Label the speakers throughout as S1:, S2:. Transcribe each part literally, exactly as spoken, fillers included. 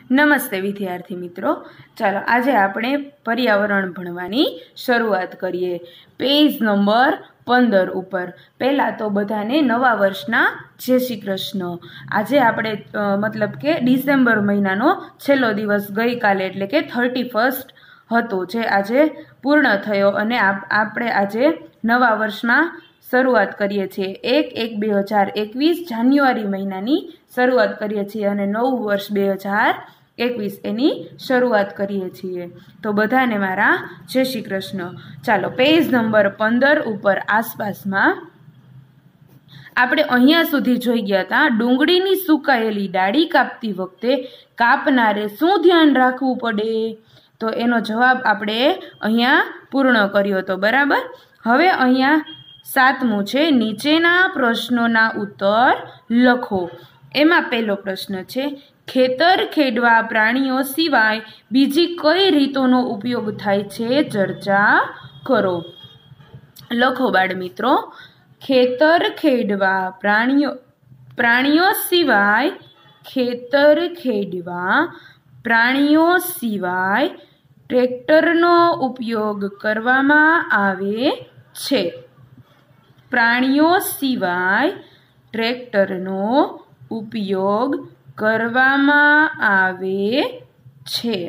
S1: નમસ્તે વિદ્યાર્થી મિત્રો, ચાલો આજે આપણે પર્યાવરણ ભણવાની શરૂઆત કરીએ. પેજ નંબર પંદર ઉપર. પહેલાં તો બધાને નવા વર્ષના જય શ્રી કૃષ્ણ. આજે આપણે મતલબ કે ડિસેમ્બર મહિનાનો છેલ્લો દિવસ ગઈકાલે એટલે કે થર્ટી ફર્સ્ટ હતો, જે આજે પૂર્ણ થયો અને આપણે આજે નવા વર્ષમાં શરૂઆત કરીએ છીએ. એક એક બે હજાર એકવીસ જાન્યુઆરી મહિનાની શરૂઆત કરીએ છીએ અને નવું વર્ષ બે હજાર એકવીસ એની શરૂઆત કરીએ છીએ. તો બધાને મારા જય શ્રી કૃષ્ણ. ચાલો પેજ નંબર પંદર ઉપર આસપાસમાં આપણે અહીંયા સુધી જોઈ ગયા હતા. ડુંગળીની સુકાયેલી ડાળી કાપતી વખતે કાપનારે શું ધ્યાન રાખવું પડે? તો એનો જવાબ આપણે અહીંયા પૂર્ણ કર્યો હતો, બરાબર. હવે અહીંયા સાતમું છે, નીચેના પ્રશ્નોના ઉત્તર લખો. એમાં પહેલો પ્રશ્ન છે, ખેતર ખેડવા પ્રાણીઓ સિવાય બીજી કઈ રીતોનો ઉપયોગ થાય છે? ચર્ચા કરો. લખો બાળ મિત્રો. ખેતર ખેડવા પ્રાણીઓ પ્રાણીઓ સિવાય ખેતર ખેડવા પ્રાણીઓ સિવાય ટ્રેક્ટરનો ઉપયોગ કરવામાં આવે છે. પ્રાણીઓ સિવાય ટ્રેક્ટરનો ઉપયોગ કરવામાં આવે છે.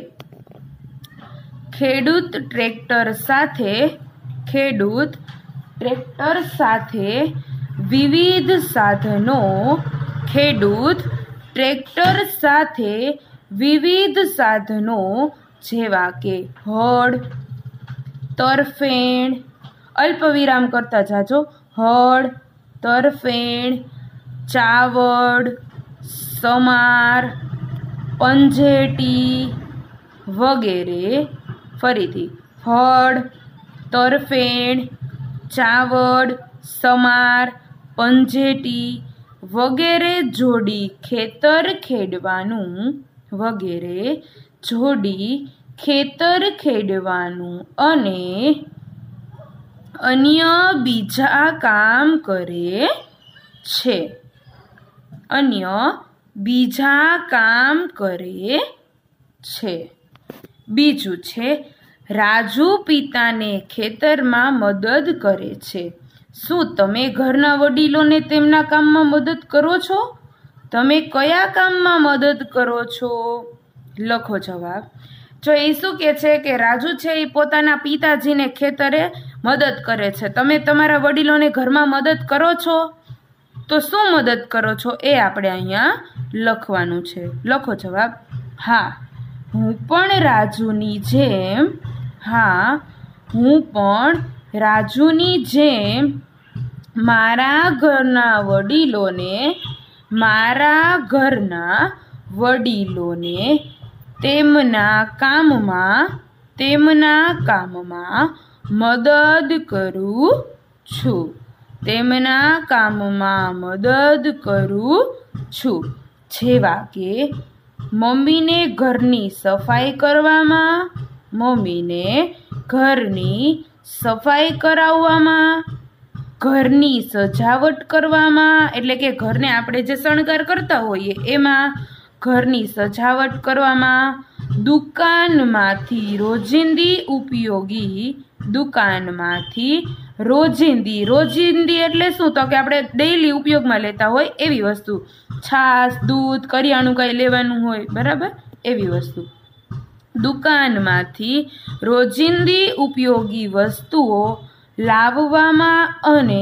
S1: ખેડૂત ટ્રેક્ટર સાથે ખેડૂત ટ્રેક્ટર સાથે વિવિધ સાધનો ખેડૂત ટ્રેક્ટર સાથે વિવિધ સાધનો જેવા કે હળ, તરફેણ, અલ્પ વિરામ કરતા જાજો, હળ, તરફેણ, ચાવડ, સમાર, પંજેટી વગેરે. ફરીથી હળ, તરફેણ, ચાવડ, સમાર, પંજેટી વગેરે જોડી ખેતર ખેડવાનું વગેરે જોડી ખેતર ખેડવાનું અને અન્ય બીજા કામ કરે છે. અન્ય બીજા કામ કરે છે. બીજું છે, રાજુ પિતાને ખેતરમાં મદદ કરે છે. શું તમે ઘરના વડીલોને તેમના કામમાં મદદ કરો છો? તમે કયા કામમાં મદદ કરો છો? લખો જવાબ. જો એ શું કહે છે કે રાજુ છે એ પોતાના પિતાજીને ખેતરે મદદ કરે છે. તમે તમારા વડીલોને ઘરમાં મદદ કરો છો? તો શું મદદ કરો છો એ આપણે અહીંયા લખવાનું છે. લખો જવાબ. હા, હું પણ રાજુની જેમ હા હું પણ રાજુની જેમ મારા ઘરના વડીલોને મારા ઘરના વડીલોને તેમના કામમાં તેમના કામમાં મદદ કરું છું. તેમના કામમાં મદદ કરું છું. જેવા કે મમ્મીને ઘરની સફાઈ કરવામાં મમ્મીને ઘરની સફાઈ કરાવવામાં, ઘરની સજાવટ કરવામાં એટલે કે ઘરને આપણે જે શણગાર કરતા હોઈએ એમાં, ઘરની સજાવટ કરવામાં, દુકાનમાંથી રોજિંદી ઉપયોગી દુકાનમાંથી રોજિંદી રોજિંદી એટલે શું? તો કે આપણે ડેઈલી ઉપયોગમાં લેતા હોય એવી વસ્તુ, છાશ, દૂધ, કરિયાણું કંઈ લેવાનું હોય, બરાબર, એવી વસ્તુ. દુકાનમાંથી રોજિંદી ઉપયોગી વસ્તુઓ લાવવામાં અને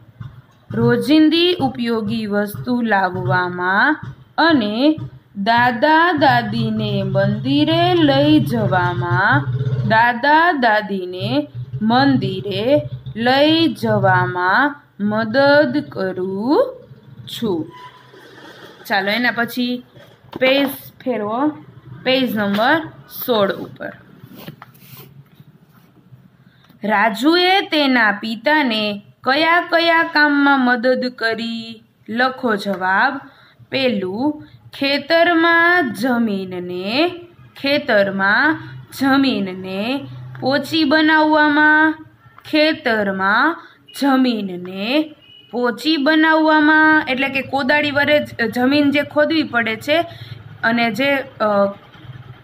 S1: રોજિંદી ઉપયોગી વસ્તુ લાવવામાં અને દાદા દાદીને મંદિરે લઈ જવામાં દાદા દાદીને મંદિરે લઈ જવામાં મદદ કરું છું. ચાલો એના પછી પેજ ફેરવો. પેજ નંબર સોળ ઉપર. રાજુએ તેના પિતાને કયા કયા કામમાં મદદ કરી? લખો જવાબ. પેલું, ખેતરમાં જમીનને ખેતરમાં જમીનને પોચી બનાવવામાં ખેતરમાં જમીનને પોચી બનાવવામાં એટલે કે કોદાળી વડે જમીન જે ખોદવી પડે છે અને જે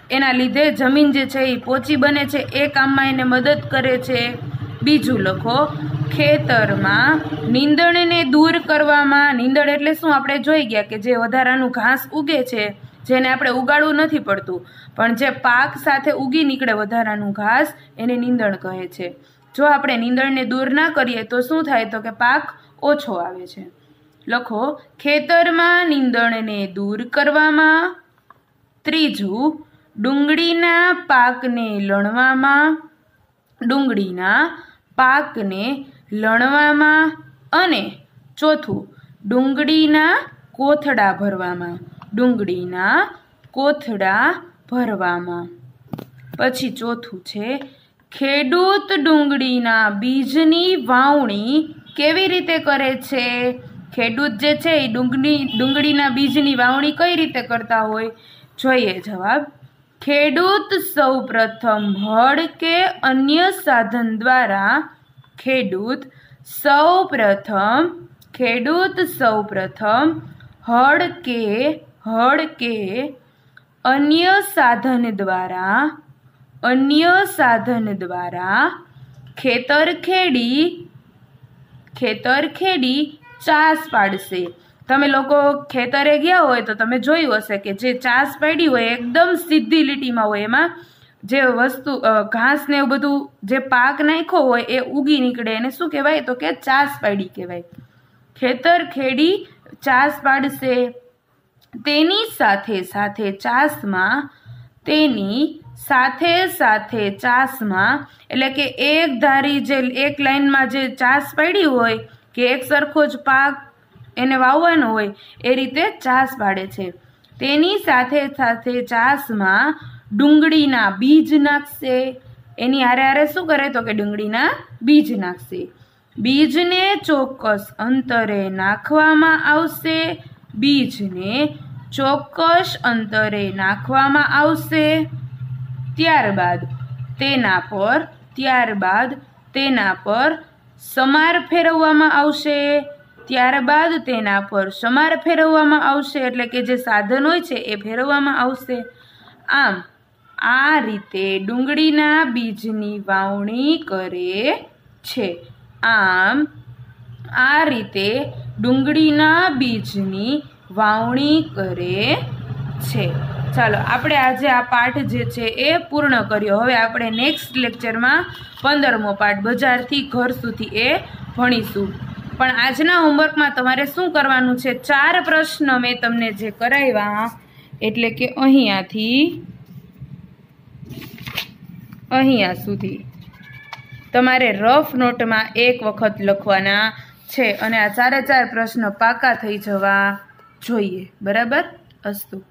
S1: એના લીધે જમીન જે છે એ પોચી બને છે, એ કામમાં એને મદદ કરે છે. બીજું લખો, ખેતરમાં નીંદણને દૂર કરવામાં. નીંદણ એટલે શું? આપણે જોઈ ગયા કે જે વધારાનું ઘાસ ઉગે છે, જેને આપણે ઉગાડવું નથી પડતું, પણ જે પાક સાથે ઉગી નીકળે વધારાનું ઘાસ, એને નીંદણ કહે છે. જો આપણે નીંદણને દૂર ના કરીએ તો શું થાય? તો કે પાક ઓછો આવે છે. લખો, ખેતરમાં નીંદણને દૂર કરવામાં. ત્રીજું, ડુંગળીના પાકને લણવામાં. ડુંગળીના પાકને લણવામાં. અને ચોથું, ડુંગળીના કોથળા ભરવામાં. ડુંગળીના કોથળા ભરવામાં. પછી ચોથું છે, ખેડૂત ડુંગળીના બીજની વાવણી કેવી રીતે કરે છે? ખેડૂત જે છે એ ડુંગળી ડુંગળીના બીજની વાવણી કઈ રીતે કરતા હોય? જોઈએ જવાબ. ખેડૂત સૌ પ્રથમ હળ કે અન્ય સાધન દ્વારા. ખેડૂત સૌ પ્રથમ ખેડૂત સૌ પ્રથમ હળ કે હળ કે અન્ય સાધન દ્વારા અન્ય સાધન દ્વારા ખેતર ખેડી ખેતર ખેડી ચાસ પાડશે. તમે લોકો ખેતરે ગયા હોય તો તમે જોયું હશે કે જે ચાસ પાડી હોય એકદમ સીધી લીટીમાં હોય, એમાં જે વસ્તુ ઘાસ ને એવું બધું જે પાક નાખ્યો હોય એ ઉગી નીકળે, એને શું કહેવાય? તો કે ચાસ પાડી કહેવાય. ખેતર ખેડી ચાસ પાડશે. તેની સાથે સાથે ચાસમાં તેની સાથે સાથે ચાસમાં એટલે કે એક ધારી જે એક લાઈનમાં જે ચાસ પાડી હોય કે એક સરખો જ પાક એને વાવવાનો હોય એ રીતે ચાસ પાડે છે. તેની સાથે સાથે ચાસમાં ડુંગળીના બીજ નાખશે. એની હારે હારે શું કરે? તો કે ડુંગળીના બીજ નાખશે. બીજને ચોક્કસ અંતરે નાખવામાં આવશે. બીજને ચોક્કસ અંતરે નાખવામાં આવશે. ત્યારબાદ તેના પર ત્યારબાદ તેના પર સમાર ફેરવવામાં આવશે. ત્યારબાદ તેના પર સમાર ફેરવવામાં આવશે એટલે કે જે સાધન હોય છે એ ફેરવવામાં આવશે. આમ આ રીતે ડુંગળીના બીજની વાવણી કરે છે. આમ આ રીતે ડુંગળીના બીજની વાવણી કરે છે. ચાલો આપણે આજે આ પાઠ જે છે એ પૂર્ણ કર્યો. હવે આપણે નેક્સ્ટ લેક્ચરમાં પંદરમો પાઠ બજારથી ઘર સુધી એ ભણીશું. પણ આજના હોમવર્કમાં તમારે શું કરવાનું છે? ચાર પ્રશ્ન મેં તમને જે કરાવ્યા એટલે કે અહીંયાથી અહીંયા સુધી તમારે રફ નોટમાં એક વખત લખવાના છે અને આ ચારે ચાર પ્રશ્ન પાકા થઈ જવા જોઈએ. બરાબર? અસ્તુ.